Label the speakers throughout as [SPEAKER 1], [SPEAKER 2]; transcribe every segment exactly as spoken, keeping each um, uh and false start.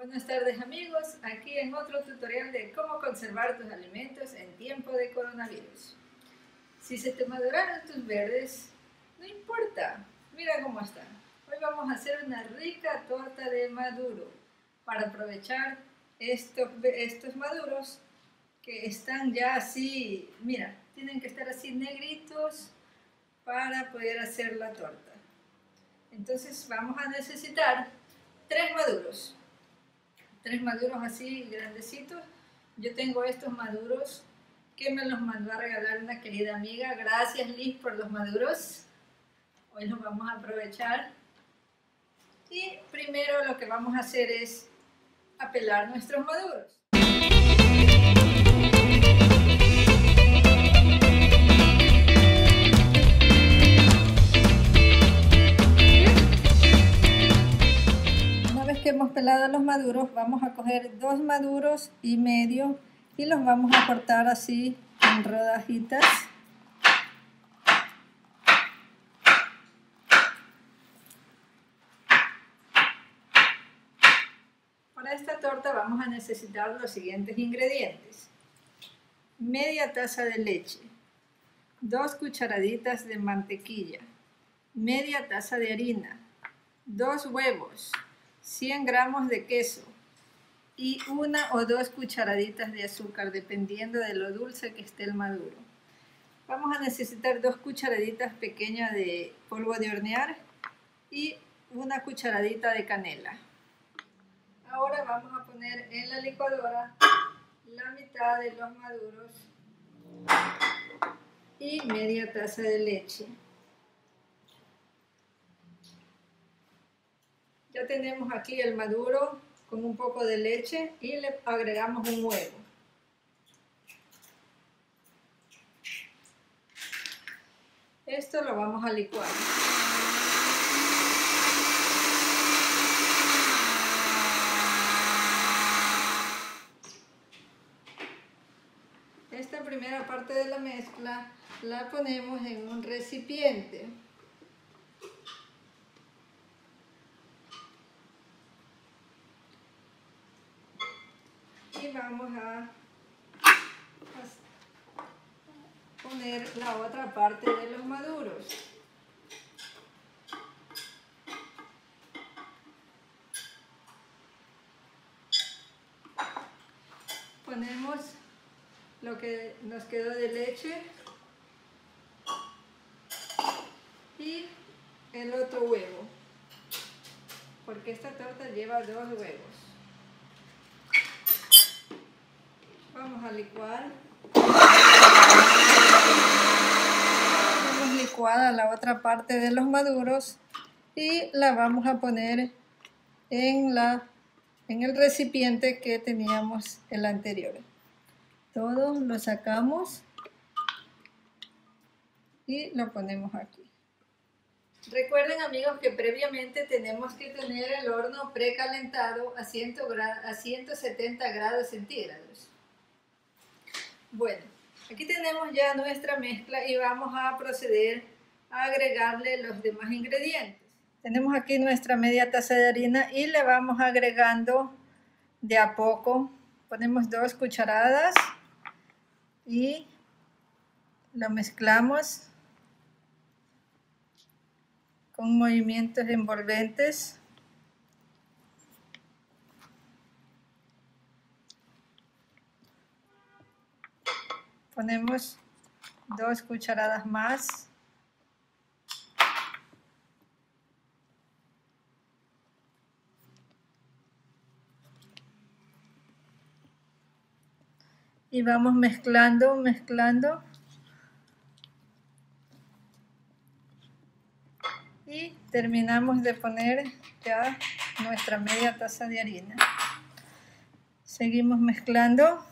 [SPEAKER 1] Buenas tardes amigos, aquí en otro tutorial de cómo conservar tus alimentos en tiempo de coronavirus. Si se te maduraron tus verdes, no importa, mira cómo están. Hoy vamos a hacer una rica torta de maduro para aprovechar estos, estos maduros que están ya así, mira, tienen que estar así negritos para poder hacer la torta. Entonces vamos a necesitar tres maduros. Tres maduros así grandecitos. Yo tengo estos maduros que me los mandó a regalar una querida amiga. Gracias Liz por los maduros. Hoy los vamos a aprovechar. Y primero lo que vamos a hacer es apelar nuestros maduros. Que hemos pelado los maduros, vamos a coger dos maduros y medio y los vamos a cortar así en rodajitas. Para esta torta vamos a necesitar los siguientes ingredientes: media taza de leche, dos cucharaditas de mantequilla, media taza de harina, dos huevos, cien gramos de queso y una o dos cucharaditas de azúcar, dependiendo de lo dulce que esté el maduro. Vamos a necesitar dos cucharaditas pequeñas de polvo de hornear y una cucharadita de canela. Ahora vamos a poner en la licuadora la mitad de los maduros y media taza de leche. Ya tenemos aquí el maduro con un poco de leche y le agregamos un huevo. Esto lo vamos a licuar. Esta primera parte de la mezcla la ponemos en un recipiente. Y vamos a poner la otra parte de los maduros. Ponemos lo que nos quedó de leche y el otro huevo, porque esta torta lleva dos huevos. Vamos a licuar. Hemos licuada la otra parte de los maduros y la vamos a poner en, la, en el recipiente que teníamos el anterior. Todo lo sacamos y lo ponemos aquí. Recuerden amigos que previamente tenemos que tener el horno precalentado a, a ciento setenta grados centígrados. Bueno, aquí tenemos ya nuestra mezcla y vamos a proceder a agregarle los demás ingredientes. Tenemos aquí nuestra media taza de harina y le vamos agregando de a poco. Ponemos dos cucharadas y lo mezclamos con movimientos envolventes. Ponemos dos cucharadas más. Y vamos mezclando, mezclando. Y terminamos de poner ya nuestra media taza de harina. Seguimos mezclando.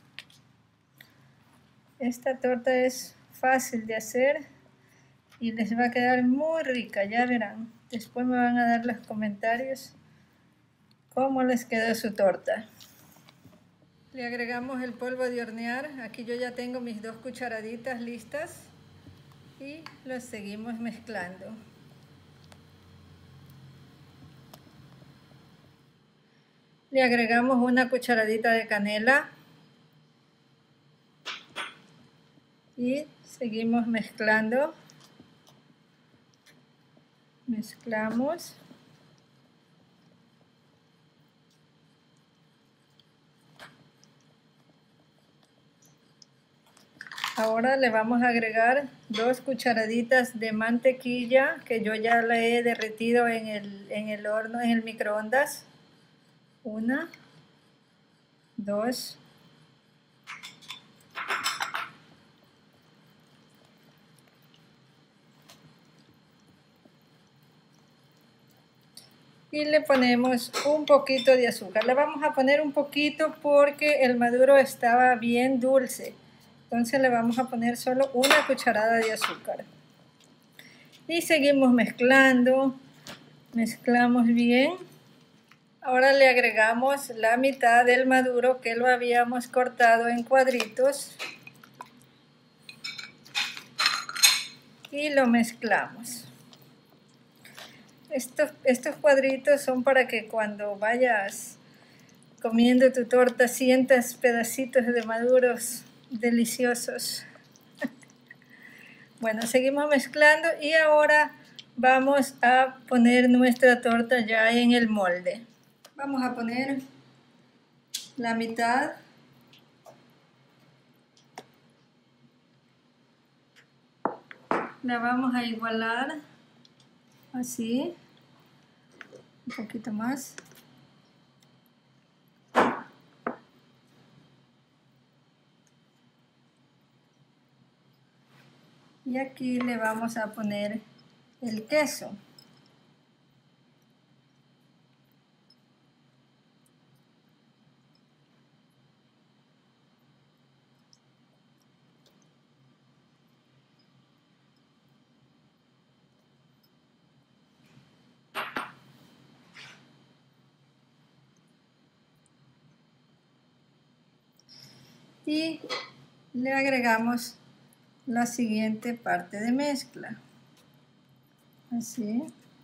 [SPEAKER 1] Esta torta es fácil de hacer y les va a quedar muy rica, ya verán. Después me van a dar los comentarios cómo les quedó su torta. Le agregamos el polvo de hornear. Aquí yo ya tengo mis dos cucharaditas listas y los seguimos mezclando. Le agregamos una cucharadita de canela y seguimos mezclando. Mezclamos. Ahora le vamos a agregar dos cucharaditas de mantequilla que yo ya la he derretido en el, en el horno, en el microondas. Una, dos. Y le ponemos un poquito de azúcar. Le vamos a poner un poquito porque el maduro estaba bien dulce. Entonces le vamos a poner solo una cucharada de azúcar. Y seguimos mezclando. Mezclamos bien. Ahora le agregamos la mitad del maduro que lo habíamos cortado en cuadritos. Y lo mezclamos. Estos, estos cuadritos son para que cuando vayas comiendo tu torta sientas pedacitos de maduros deliciosos. Bueno, seguimos mezclando y ahora vamos a poner nuestra torta ya en el molde. Vamos a poner la mitad. La vamos a igualar así. Un poquito más. Y aquí le vamos a poner el queso. Y le agregamos la siguiente parte de mezcla. Así.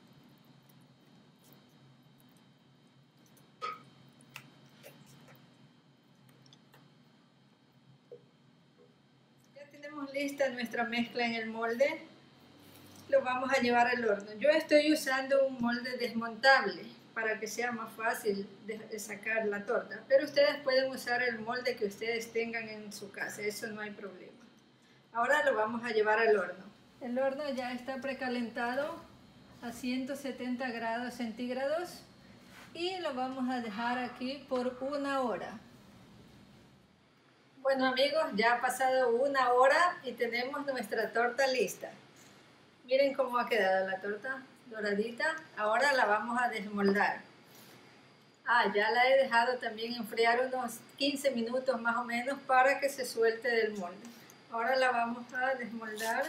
[SPEAKER 1] Ya tenemos lista nuestra mezcla en el molde. Lo vamos a llevar al horno. Yo estoy usando un molde desmontable para que sea más fácil de sacar la torta. Pero ustedes pueden usar el molde que ustedes tengan en su casa. Eso no hay problema. Ahora lo vamos a llevar al horno. El horno ya está precalentado a ciento setenta grados centígrados y lo vamos a dejar aquí por una hora. Bueno amigos, ya ha pasado una hora y tenemos nuestra torta lista. Miren cómo ha quedado la torta doradita. Ahora la vamos a desmoldar. Ah, ya la he dejado también enfriar unos quince minutos más o menos para que se suelte del molde. Ahora la vamos a desmoldar.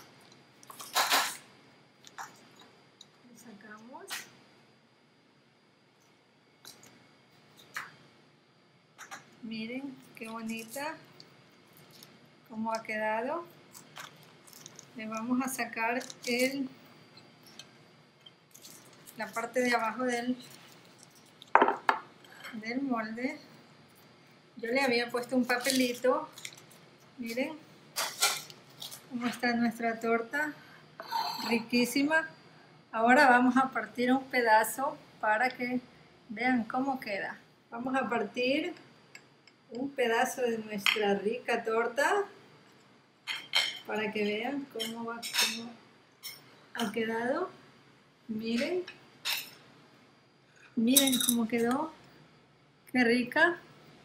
[SPEAKER 1] La sacamos. Miren qué bonita cómo ha quedado. Le vamos a sacar el, la parte de abajo del, del molde. Yo le había puesto un papelito. Miren cómo está nuestra torta, riquísima. Ahora vamos a partir un pedazo para que vean cómo queda. Vamos a partir un pedazo de nuestra rica torta para que vean cómo, va, cómo ha quedado. Miren, miren cómo quedó, qué rica.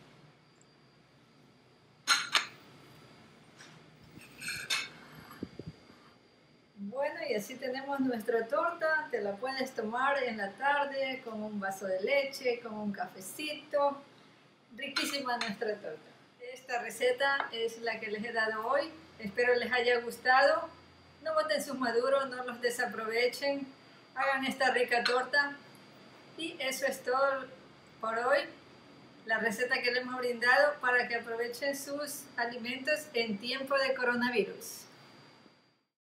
[SPEAKER 1] Bueno, y así tenemos nuestra torta. Te la puedes tomar en la tarde con un vaso de leche, con un cafecito. Riquísima nuestra torta. Esta receta es la que les he dado hoy. Espero les haya gustado. No boten sus maduros, no los desaprovechen. Hagan esta rica torta. Y eso es todo por hoy. La receta que les hemos brindado para que aprovechen sus alimentos en tiempo de coronavirus.